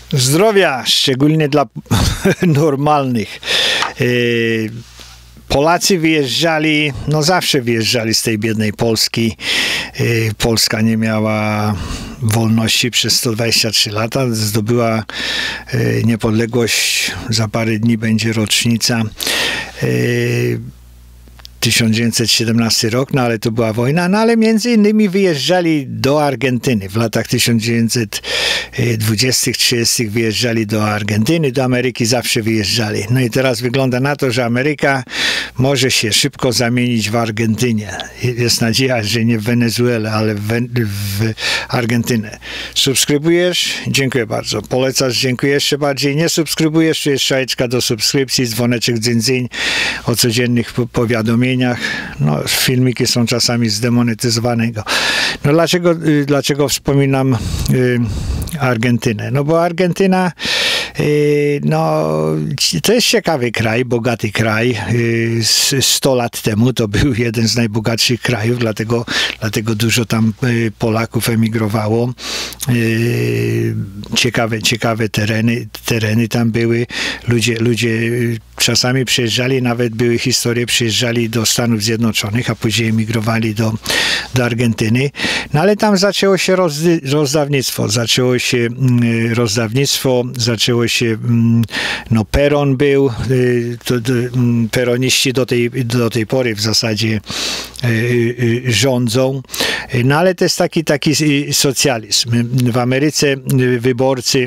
Zdrowia, szczególnie dla normalnych. Polacy wyjeżdżali, no zawsze wyjeżdżali z tej biednej Polski. Polska nie miała wolności przez 123 lata. Zdobyła niepodległość, za parę dni będzie rocznica. 1917 rok, no ale to była wojna, no ale między innymi wyjeżdżali do Argentyny. W latach 1920-30 wyjeżdżali do Argentyny, do Ameryki zawsze wyjeżdżali. No i teraz wygląda na to, że Ameryka może się szybko zamienić w Argentynie. Jest nadzieja, że nie w Wenezuelę, ale w Argentynę. Subskrybujesz? Dziękuję bardzo. Polecasz? Dziękuję jeszcze bardziej. Nie subskrybujesz? Tu jest strzałeczka do subskrypcji, dzwoneczek dzyń o codziennych powiadomieniach. No, filmiki są czasami zdemonetyzowane. No dlaczego wspominam Argentynę? No bo Argentyna no, to jest ciekawy kraj, bogaty kraj. 100 lat temu to był jeden z najbogatszych krajów, dlatego dużo tam Polaków emigrowało. Ciekawe tereny tam były. Ludzie czasami przyjeżdżali, nawet były historie, przyjeżdżali do Stanów Zjednoczonych, a później emigrowali do Argentyny. No ale tam zaczęło się rozdawnictwo. Zaczęło się, no Peron był, peroniści do tej pory w zasadzie rządzą. No ale to jest taki socjalizm. W Ameryce wyborcy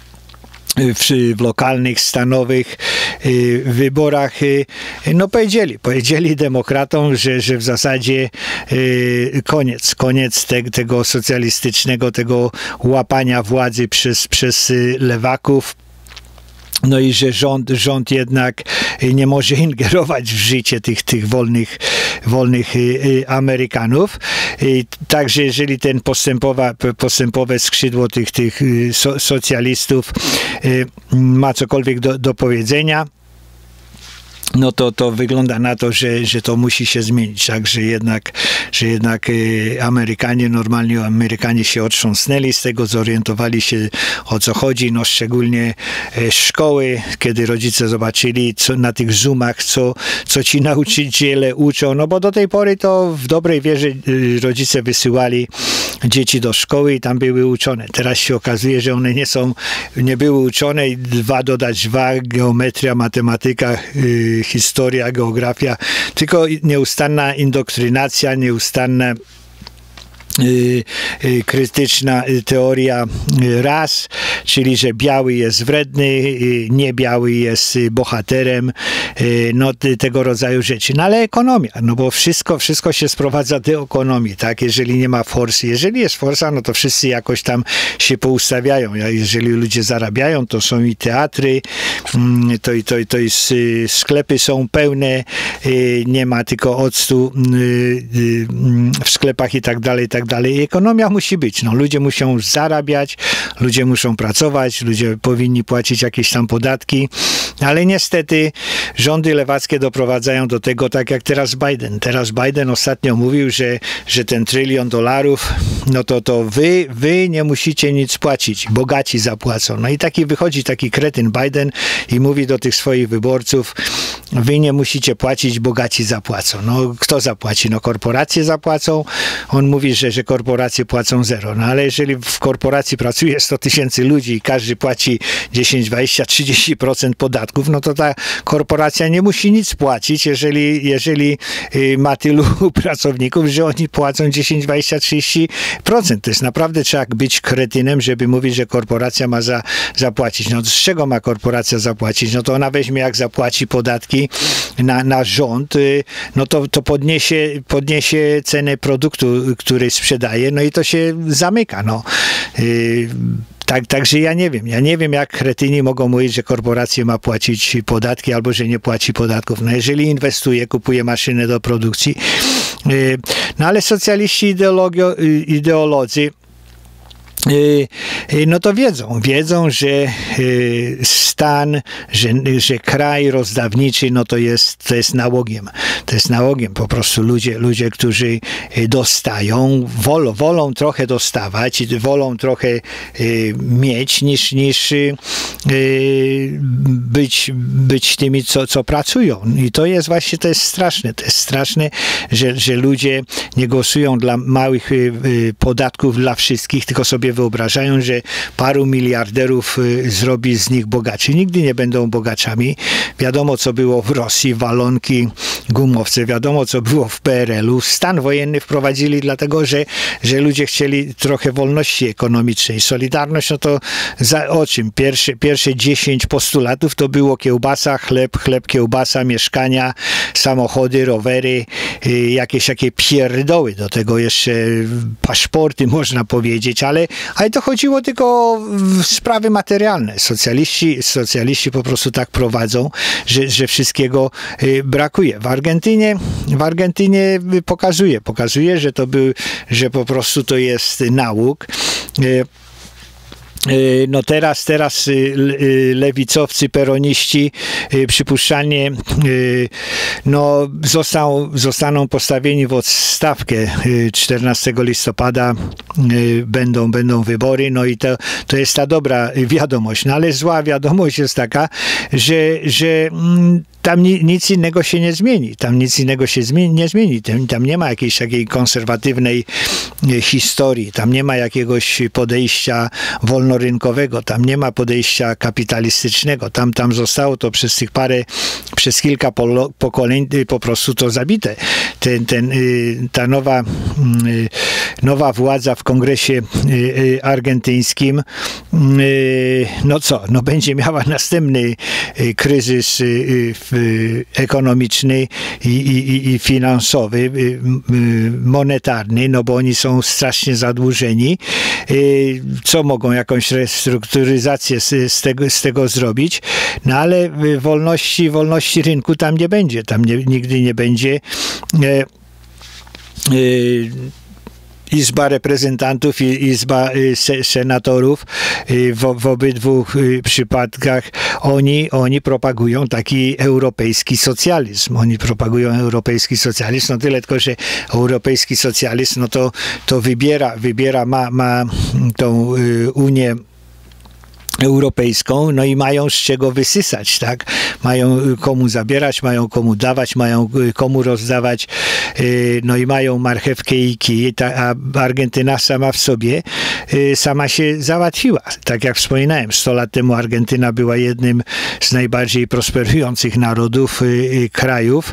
w lokalnych, stanowych wyborach no powiedzieli demokratom, że w zasadzie koniec tego socjalistycznego, tego łapania władzy przez lewaków. No i że rząd jednak nie może ingerować w życie tych wolnych Amerykanów. Także jeżeli ten postępowe skrzydło tych socjalistów ma cokolwiek do powiedzenia, no to wygląda na to, że to musi się zmienić. Tak, że jednak normalni Amerykanie się otrząsnęli z tego, zorientowali się, o co chodzi. No szczególnie szkoły, kiedy rodzice zobaczyli na tych Zoomach, co ci nauczyciele uczą. No bo do tej pory to w dobrej wierze rodzice wysyłali dzieci do szkoły i tam były uczone. Teraz się okazuje, że one nie były uczone i 2 dodać 2, geometria, matematyka, historia, geografia, tylko nieustanna indoktrinacja, nieustanna krytyczna teoria ras, czyli że biały jest wredny, niebiały jest bohaterem, no tego rodzaju rzeczy. No ale ekonomia, no bo wszystko się sprowadza do ekonomii, tak? Jeżeli nie ma forsy, jeżeli jest forsa, no to wszyscy jakoś tam się poustawiają. Jeżeli ludzie zarabiają, to są i teatry, to jest, sklepy są pełne, nie ma tylko octu w sklepach i tak dalej, i tak dalej. Ekonomia musi być. No, ludzie muszą zarabiać, ludzie muszą pracować, ludzie powinni płacić jakieś tam podatki, ale niestety rządy lewackie doprowadzają do tego, tak jak teraz Biden. Teraz Biden ostatnio mówił, że ten $1 trylion, no to wy nie musicie nic płacić, bogaci zapłacą. No i wychodzi taki kretyn Biden i mówi do tych swoich wyborców, wy nie musicie płacić, bogaci zapłacą. No kto zapłaci? No korporacje zapłacą. On mówi, że korporacje płacą 0. No ale jeżeli w korporacji pracuje 100 000 ludzi i każdy płaci 10, 20, 30% podatków, no to ta korporacja nie musi nic płacić, jeżeli ma tylu pracowników, że oni płacą 10, 20, 30%. To jest naprawdę, trzeba być kretynem, żeby mówić, że korporacja ma zapłacić. No z czego ma korporacja zapłacić? No to ona weźmie, jak zapłaci podatki na rząd, no to podniesie cenę produktu, który sprzedaje, no i to się zamyka. No. Także ja nie wiem, jak kretyni mogą mówić, że korporacje ma płacić podatki, albo że nie płaci podatków. No jeżeli inwestuje, kupuje maszyny do produkcji, no ale socjaliści, ideolodzy no to wiedzą, że stan, że kraj rozdawniczy, no to jest nałogiem. To jest nałogiem. Po prostu ludzie, którzy dostają, wolą trochę dostawać, wolą trochę mieć, niż być tymi, co pracują. I to jest właśnie, to jest straszne, że ludzie nie głosują dla małych podatków dla wszystkich, tylko sobie wyobrażają, że paru miliarderów zrobi z nich bogaczy. Nigdy nie będą bogaczami. Wiadomo, co było w Rosji, walonki, gumowce, wiadomo, co było w PRL-u. Stan wojenny wprowadzili dlatego, że ludzie chcieli trochę wolności ekonomicznej. Solidarność, no to o czym? Pierwsze 10 postulatów to było kiełbasa, chleb, kiełbasa, mieszkania, samochody, rowery, jakieś takie pierdoły. Do tego jeszcze paszporty, można powiedzieć, ale to chodziło tylko o sprawy materialne. Socjaliści po prostu tak prowadzą, że wszystkiego brakuje. W Argentynie pokazuje, że po prostu to jest nauk. No teraz lewicowcy, peroniści przypuszczalnie no zostaną postawieni w odstawkę. 14 listopada będą wybory, no i to jest ta dobra wiadomość. No ale zła wiadomość jest taka, że tam nic innego się nie zmieni. Nie zmieni. Tam nie ma jakiejś takiej konserwatywnej historii. Tam nie ma jakiegoś podejścia wolnorynkowego. Tam nie ma podejścia kapitalistycznego. Tam zostało to przez kilka pokoleń po prostu to zabite. Ta nowa władza w Kongresie argentyńskim no będzie miała następny kryzys ekonomiczny i finansowy, monetarny, no bo oni są strasznie zadłużeni. Co mogą? Jakąś restrukturyzację z tego zrobić? No ale wolności rynku tam nie będzie. Tam nigdy nie będzie. Izba Reprezentantów i Izba Senatorów w obydwu przypadkach oni propagują taki europejski socjalizm. No tyle tylko, że europejski socjalizm, no to ma tą Unię Europejską, no i mają z czego wysysać, tak? Mają komu zabierać, mają komu dawać, mają komu rozdawać, no i mają marchewkę i kij, a Argentyna sama w sobie, sama się załatwiła. Tak jak wspominałem, 100 lat temu Argentyna była jednym z najbardziej prosperujących narodów, krajów.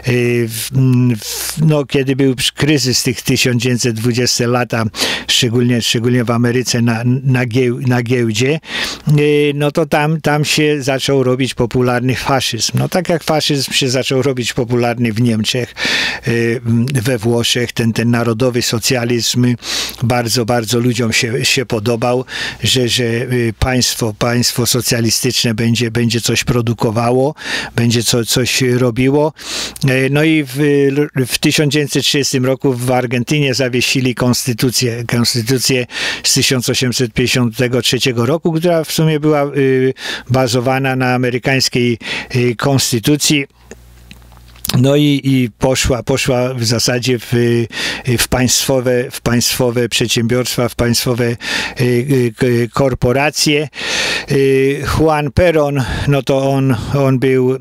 No, kiedy był kryzys tych 1920 lata, szczególnie w Ameryce na giełdzie, no to tam się zaczął robić popularny faszyzm. No tak jak faszyzm się zaczął robić popularny w Niemczech, we Włoszech, ten narodowy socjalizm bardzo ludziom się podobał, że państwo socjalistyczne będzie coś produkowało, będzie coś robiło. No i w 1930 roku w Argentynie zawiesili konstytucję z 1853 roku, która w sumie była bazowana na amerykańskiej konstytucji. No i poszła w zasadzie w państwowe przedsiębiorstwa, w państwowe korporacje. Juan Perón, no to on był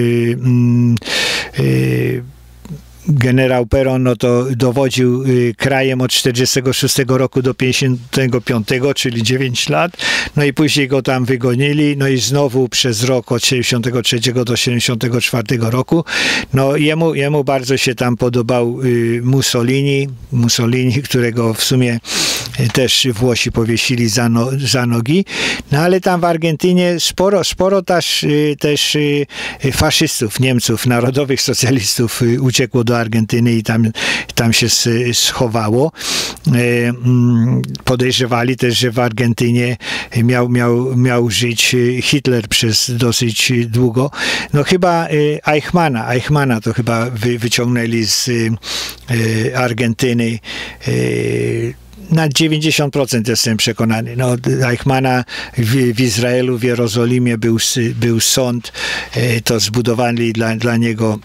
generał Perón, no to dowodził krajem od 46 roku do 55, czyli 9 lat, no i później go tam wygonili, no i znowu przez rok od 73 do 74 roku. No jemu bardzo się tam podobał Mussolini, którego w sumie też Włosi powiesili za nogi, no ale tam w Argentynie sporo też faszystów, Niemców, narodowych socjalistów uciekło do Argentyny i tam się schowało. Podejrzewali też, że w Argentynie miał żyć Hitler przez dosyć długo. No chyba Eichmana to chyba wyciągnęli z Argentyny. na 90% jestem przekonany. No, Eichmana w Izraelu, w Jerozolimie był sąd, to zbudowali dla niego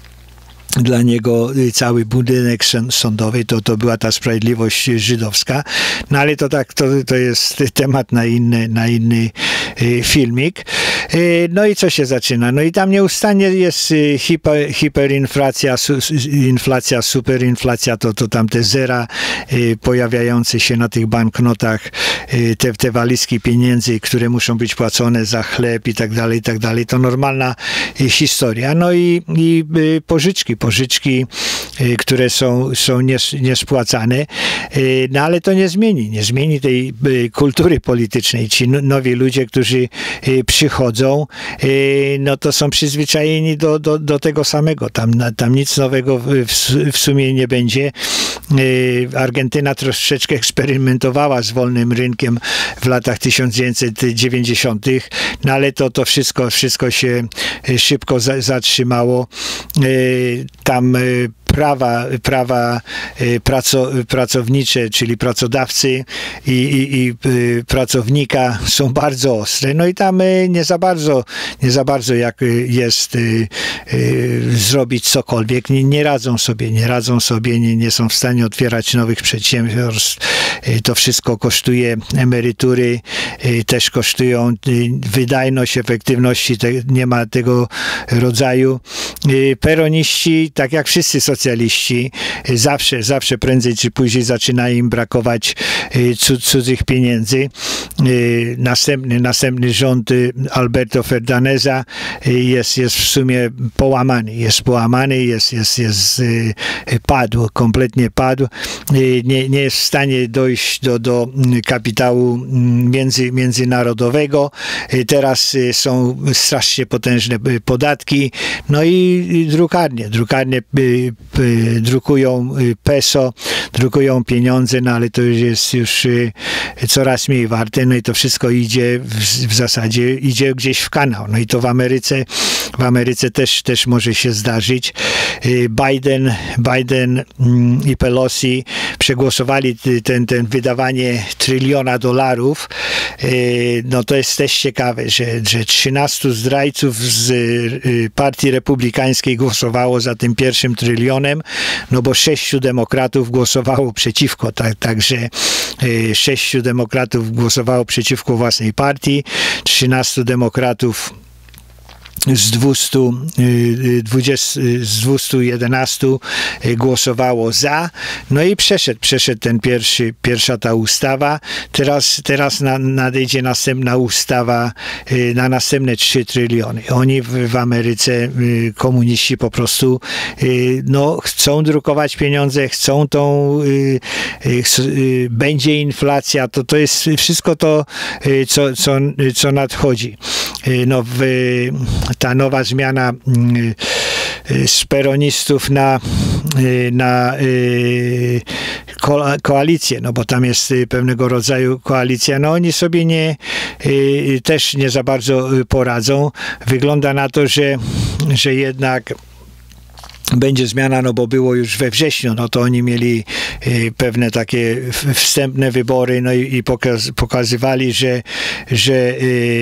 cały budynek sądowy, to była ta sprawiedliwość żydowska. No ale to jest temat na inny filmik. No i co się zaczyna? No i tam nieustannie jest hiperinflacja, inflacja, superinflacja, to tam te zera pojawiające się na tych banknotach, te walizki pieniędzy, które muszą być płacone za chleb i tak dalej. To normalna historia. No i pożyczki, które są niespłacane, no ale to nie zmieni tej kultury politycznej. Ci nowi ludzie, którzy przychodzą, no to są przyzwyczajeni do tego samego. Tam nic nowego w sumie nie będzie. Argentyna troszeczkę eksperymentowała z wolnym rynkiem w latach 1990, no ale to wszystko się szybko zatrzymało. Tam prawa pracownicze, czyli pracodawcy i pracownika są bardzo ostre. No i tam nie za bardzo jak jest zrobić cokolwiek. Nie radzą sobie, nie są w stanie otwierać nowych przedsiębiorstw. To wszystko kosztuje, emerytury też kosztują, wydajność, efektywności nie ma tego rodzaju. Peroniści, tak jak wszyscy socjaliści, zawsze prędzej czy później zaczyna im brakować cudzych pieniędzy. Następny rząd Alberto Fernandeza jest w sumie połamany. Padł, kompletnie padł. Nie jest w stanie dojść do kapitału międzynarodowego. Teraz są strasznie potężne podatki. No i drukarnie drukują peso, drukują pieniądze, no ale to jest już coraz mniej warte, no i to wszystko idzie w zasadzie gdzieś w kanał. No i to w Ameryce też może się zdarzyć. Biden i Pelosi przegłosowali ten wydawanie $1 trylion. No to jest też ciekawe, że 13 zdrajców z Partii Republikańskiej głosowało za tym pierwszym trylionem, no bo 6 demokratów głosowało przeciwko, także 6 demokratów głosowało przeciwko własnej partii, 13 demokratów z 211 głosowało za, no i przeszedł pierwsza ta ustawa. Teraz nadejdzie następna ustawa na następne 3 tryliony. Oni w Ameryce, komuniści po prostu chcą drukować pieniądze, chcą będzie inflacja, to jest wszystko to, co nadchodzi. No ta nowa zmiana z peronistów na koalicję, no bo tam jest pewnego rodzaju koalicja, no oni sobie też nie za bardzo poradzą. Wygląda na to, że jednak będzie zmiana, no bo było już we wrześniu, no to oni mieli pewne takie wstępne wybory, no i pokazywali, że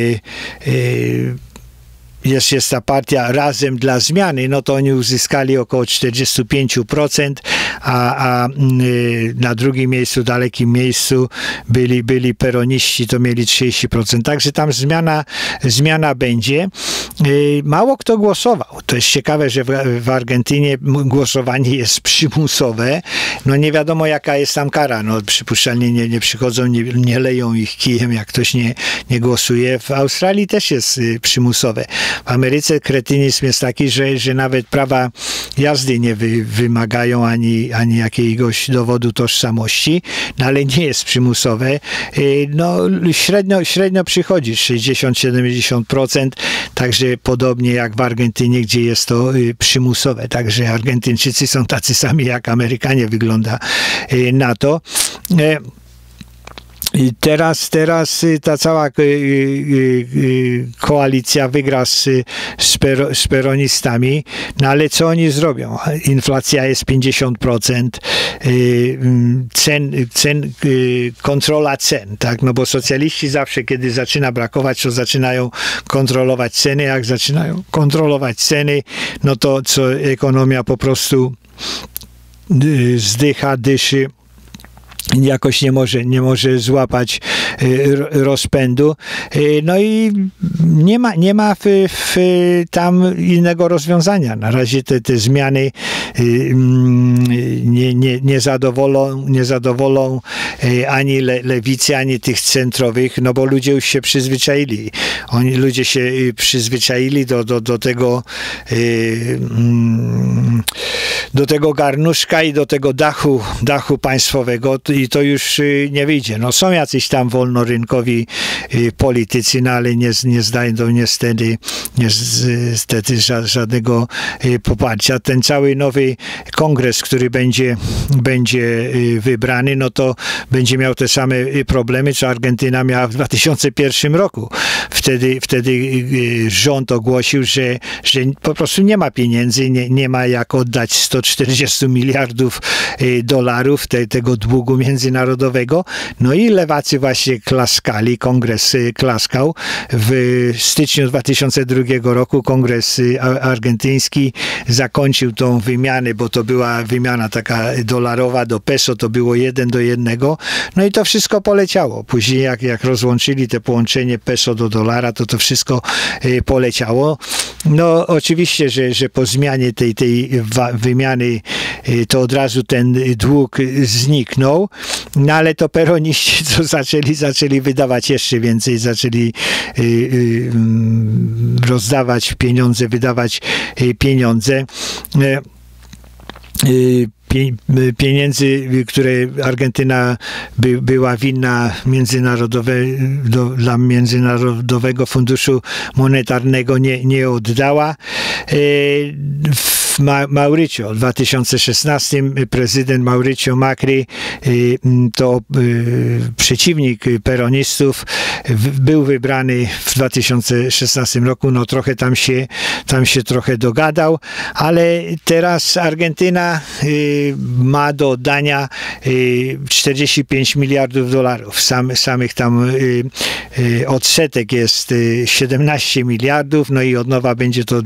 jest ta partia Razem dla Zmiany, no to oni uzyskali około 45%, a na drugim miejscu, dalekim miejscu byli peroniści, to mieli 30%. Także tam zmiana będzie. Mało kto głosował. To jest ciekawe, że w Argentynie głosowanie jest przymusowe. No nie wiadomo, jaka jest tam kara. No przypuszczalnie nie przychodzą, nie leją ich kijem, jak ktoś nie głosuje. W Australii też jest przymusowe. W Ameryce kretynizm jest taki, że nawet prawa jazdy nie wymagają ani jakiegoś dowodu tożsamości, no ale nie jest przymusowe. No średnio przychodzi 60-70%, także podobnie jak w Argentynie, gdzie jest to przymusowe. Także Argentyńczycy są tacy sami jak Amerykanie, wygląda na to. I teraz ta cała koalicja wygra z peronistami, no ale co oni zrobią? Inflacja jest 50%, kontrola cen, tak? No bo socjaliści zawsze, kiedy zaczyna brakować, to zaczynają kontrolować ceny. Jak zaczynają kontrolować ceny, no to co ekonomia po prostu zdycha, dyszy, jakoś nie może złapać rozpędu. No i nie ma tam innego rozwiązania. Na razie te zmiany nie zadowolą ani lewicy, ani tych centrowych, no bo ludzie już się przyzwyczaili. Ludzie się przyzwyczaili do tego garnuszka i do tego dachu państwowego i to już nie wyjdzie. No są jacyś tam wolnorynkowi politycy, no ale nie znajdą niestety żadnego poparcia. Ten cały nowy kongres, który będzie wybrany, no to będzie miał te same problemy, co Argentyna miała w 2001 roku. Wtedy rząd ogłosił, że po prostu nie ma pieniędzy, nie ma jak oddać 140 miliardów dolarów tego długu międzynarodowego. No i lewacy właśnie klaskali, kongres klaskał. W styczniu 2002 roku kongres argentyński zakończył tą wymianę, bo to była wymiana taka dolarowa do peso, to było 1:1. No i to wszystko poleciało. Później jak rozłączyli te połączenie peso do dolara, to wszystko poleciało. No oczywiście, że po zmianie tej wymiany to od razu ten dług zniknął, no ale to peroniści to zaczęli wydawać jeszcze więcej, zaczęli rozdawać pieniądze, wydawać pieniądze. Pieniędzy, które Argentyna była winna dla Międzynarodowego Funduszu Monetarnego, nie oddała. W Mauricio w 2016 prezydent Mauricio Macri, to przeciwnik peronistów, był wybrany w 2016 roku. No trochę tam się trochę dogadał, ale teraz Argentyna ma do oddania 45 miliardów dolarów. Samych tam odsetek jest 17 miliardów, no i od nowa będzie to w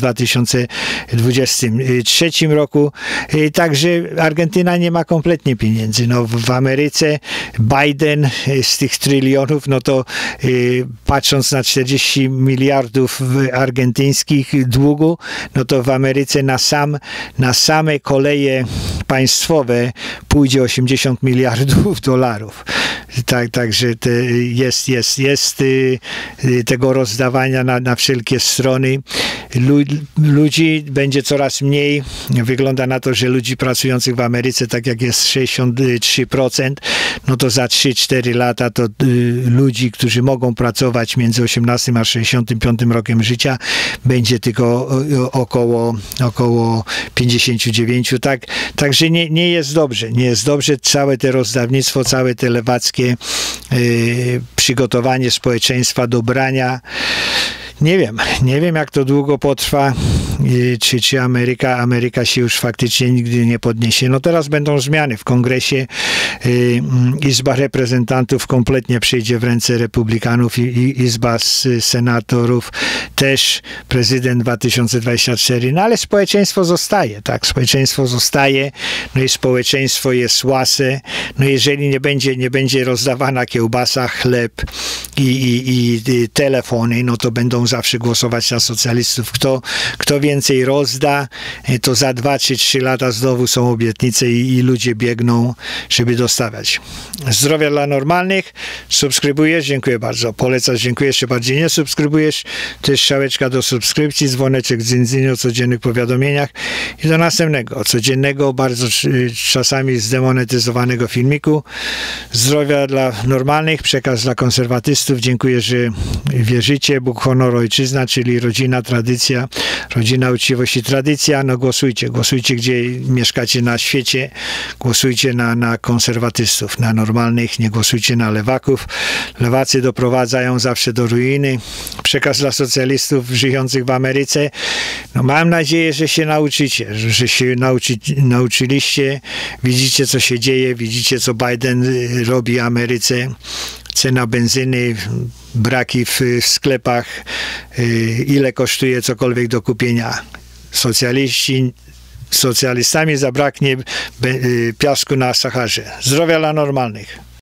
2023 roku. Także Argentyna nie ma kompletnie pieniędzy. No w Ameryce Biden z tych trylionów, no to patrząc na 40 miliardów argentyńskich długu, no to w Ameryce na same koleje państwowe pójdzie 80 miliardów dolarów. Także jest tego rozdawania na wszelkie strony. Ludzi będzie coraz mniej. Wygląda na to, że ludzi pracujących w Ameryce, tak jak jest 63%, no to za 3-4 lata to ludzi, którzy mogą pracować między 18 a 65 rokiem życia, będzie tylko około 59. Także nie jest dobrze. Nie jest dobrze. Całe te rozdawnictwo, całe te lewackie przygotowanie społeczeństwa do brania. Nie wiem jak to długo potrwa, czy Ameryka się już faktycznie nigdy nie podniesie. No teraz będą zmiany w kongresie. Izba Reprezentantów kompletnie przejdzie w ręce republikanów i Izba Senatorów też, prezydent 2024. No ale społeczeństwo zostaje, tak? Społeczeństwo zostaje, no i społeczeństwo jest łase. No jeżeli nie będzie rozdawana kiełbasa, chleb i telefony, no to będą zawsze głosować na socjalistów. Kto więcej rozda, to za 2 czy 3 lata znowu są obietnice i ludzie biegną, żeby dostawać. Zdrowia dla normalnych. Subskrybujesz? Dziękuję bardzo. Polecasz? Dziękuję. Jeszcze bardziej nie subskrybujesz? Też strzałeczka do subskrypcji, dzwoneczek dzyndzyn o codziennych powiadomieniach i do następnego, codziennego, bardzo czasami zdemonetyzowanego filmiku. Zdrowia dla normalnych, przekaz dla konserwatystów. socjalistów. Dziękuję, że wierzycie. Bóg, honor, ojczyzna, czyli rodzina, tradycja, rodzina, uczciwość i tradycja. No głosujcie, gdzie mieszkacie na świecie. Głosujcie na konserwatystów, na normalnych, nie głosujcie na lewaków. Lewacy doprowadzają zawsze do ruiny. Przekaz dla socjalistów żyjących w Ameryce. No mam nadzieję, że się nauczycie, że się nauczyliście. Widzicie, co się dzieje, widzicie, co Biden robi Ameryce. Cena benzyny, braki w sklepach, ile kosztuje cokolwiek do kupienia. Socjalistami zabraknie piasku na Saharze. Zdrowia dla normalnych.